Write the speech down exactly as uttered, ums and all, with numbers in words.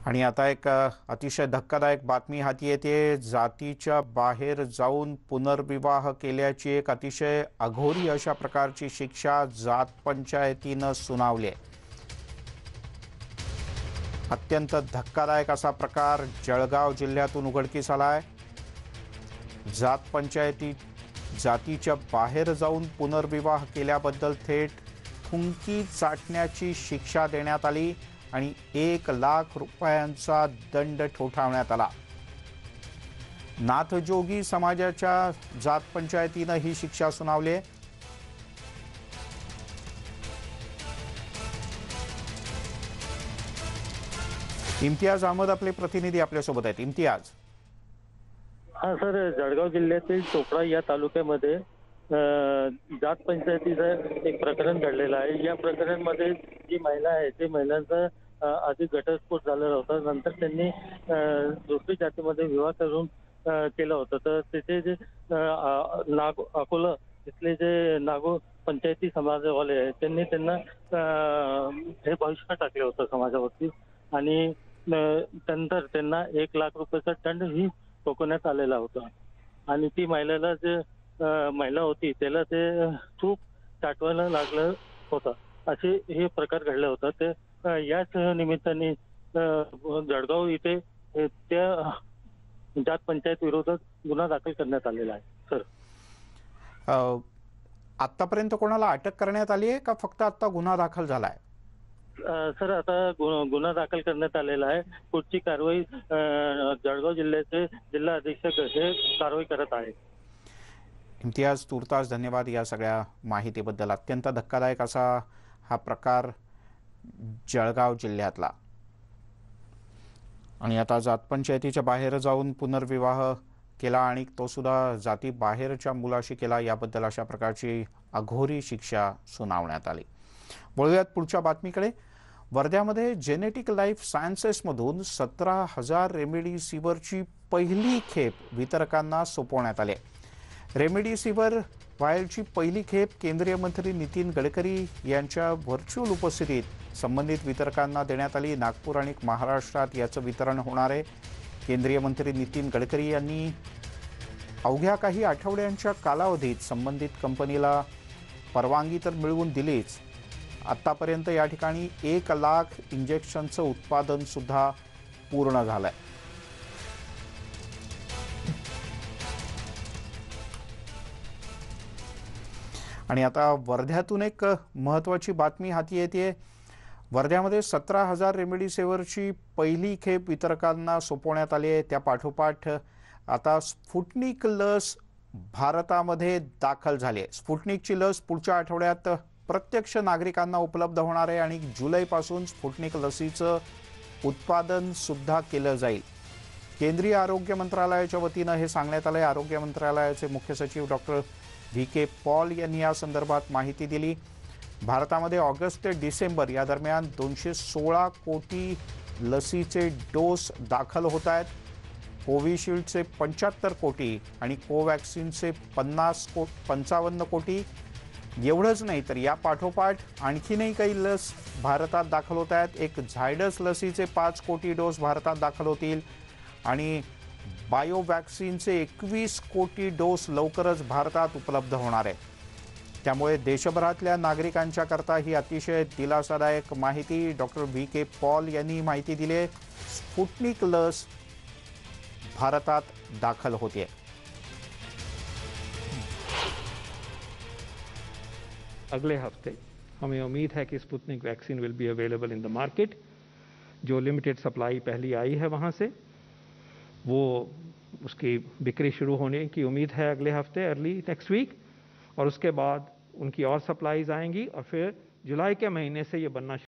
आणि आता एक अ, अतिशय धक्कादायक बातमी हाती येते। जातीच्या बाहेर जाऊन पुनर्विवाह केल्याची एक अतिशय अघोरी अशा प्रकारची शिक्षा जात पंचायतीनं सुनावली आहे। अत्यंत धक्कादायक असा प्रकार जळगाव जिल्ह्यातून उघडकीस आलाय। जात पंचायती जातीच्या बाहेर जाऊन पुनर्विवाह केल्याबद्दल थेट थुंकी चाटण्याची शिक्षा देण्यात आली आणि एक लाख रुपयांचा दंड ठोठावण्यात आला। नाथजोगी समाजाच्या जात पंचायतीनं ही शिक्षा सुनावली आहे। इम्तियाज अहमद आपले प्रतिनिधी आपल्यासोबत आहेत। इम्तियाज, हा सर, जळगाव जिल्ह्यातील चोपडा या तालुक्यामध्ये जात पंचायतीचं एक प्रकरण घडलेलं आहे। या प्रकरणामध्ये जी महिला आहे ते महिलांचा आधी घटस्फोट झालेला होता। नंतर त्यांनी दुसरी जातीमध्ये विवाह करून केलं होतं। तर तिथे जे नाग अकोला तिथले जे नागो पंचायती समाजवाले आहेत त्यांनी त्यांना हे बहिष्कार टाकले होतं समाजावरती आणि नंतर त्यांना एक लाख रुपयाचा दंड ही ठोकवण्यात आलेला होता। आणि ती महिलेला जे महिला होती त्याला ते खूप चाटवायला लागलं होतं। असे हे प्रकार घडले होता। ते याच निमित्ताने जळगाव इथे त्या जात पंचायत विरोधात गुन्हा दाखल करण्यात आलेला आहे। सर, आतापर्यंत कोणाला अटक करण्यात आली आहे का फक्त आता गुन्हा दाखल झालाय? सर, आता गुन्हा दाखल करण्यात आलेला आहे। पुढची कारवाई जळगाव जिल्ह्याचे जिल्हा अधीक्षक हे कारवाई करत आहे। इम्तियाज, तुर्तास धन्यवाद या सगळ्या माहितीबद्दल। अत्यंत धक्कादायक असा हा प्रकार जळगाव जिल्ह्यातला। आणि आता जात पंचायतीच्या बाहेर जाऊन पुनर्विवाह केला आणि तो सुद्धा जाती बाहेरच्या मुलाशी केला, याबद्दल अशा प्रकारची अघोरी शिक्षा सुनावण्यात आली। वळूयात पुढच्या बातमीकडे। वर्ध्यामध्ये जेनेटिक लाईफ सायन्सेसमधून सतरा हजार रेमडेसिवीरची पहिली खेप वितरकांना सोपवण्यात आली। रेमडेसिवीर व्हायलची पहिली खेप केंद्रीय मंत्री नितीन गडकरी यांच्या व्हर्च्युअल उपस्थितीत संबंधित वितरकांना देण्यात आली। नागपूर आणि महाराष्ट्रात याचं वितरण होणार आहे। केंद्रीय मंत्री नितीन गडकरी यांनी अवघ्या काही आठवड्यांच्या कालावधीत संबंधित कंपनीला परवानगी तर मिळवून दिलीच, आतापर्यंत या ठिकाणी एक लाख इंजेक्शनचं उत्पादन सुद्धा पूर्ण झालंय। आणि आता वर्ध्यातून एक महत्त्वाची बातमी हाती येते। वर्ध्यामध्ये सतरा हजार रेमडेसिवीरची पहिली खेप वितरकांना सोपवण्यात आली आहे। त्या पाठोपाठ आता स्पुटनिक लस भारतामध्ये दाखल झाली आहे। स्पुटनिकची लस पुढच्या आठवड्यात प्रत्यक्ष नागरिकांना उपलब्ध होणार आहे आणि जुलैपासून स्पुटनिक लसीचं उत्पादन सुद्धा केलं जाईल। केंद्रीय आरोग्य मंत्रालयाच्या वतीनं हे सांगण्यात आलं आहे। आरोग्य मंत्रालयाचे मुख्य सचिव डॉक्टर व्ही के पॉल यांनी या संदर्भात माहिती दिली। भारतामध्ये ऑगस्ट ते डिसेंबर या दरम्यान दोनशे सोळा कोटी लसीचे डोस दाखल होत आहेत। कोविशिल्डचे पंच्याहत्तर कोटी आणि कोवॅक्सिनचे पन्नास को पंचावन्न कोटी। एवढंच नाही तर या पाठोपाठ आणखीनही काही लस भारतात दाखल होत आहेत। एक झायडस लसीचे पाच कोटी डोस भारतात दाखल होतील आणि बायोवॅक्सिनचे एकवीस कोटी डोस लवकरच भारतात उपलब्ध होणार आहे। त्यामुळे देशभरातल्या नागरिकांच्या करता ही अतिशय दिलासादायक माहिती डॉक्टर व्ही के पॉल यांनी माहिती दिली आहे। स्पुटनिक लस भारतात दाखल होते। अगले हफ्ते हमें उम्मीद है कि Sputnik vaccine will be available in the market. जो लिमिटेड सप्लाई पहली आई है वहाँ से वो उसकी बिक्री शुरू होने की उम्मीद है अगले हफ्ते, अर्ली नेक्स्ट वीक, और उसके बाद उनकी और सप्लाईज आएंगी और फिर जुलाई के महीने से ये बनना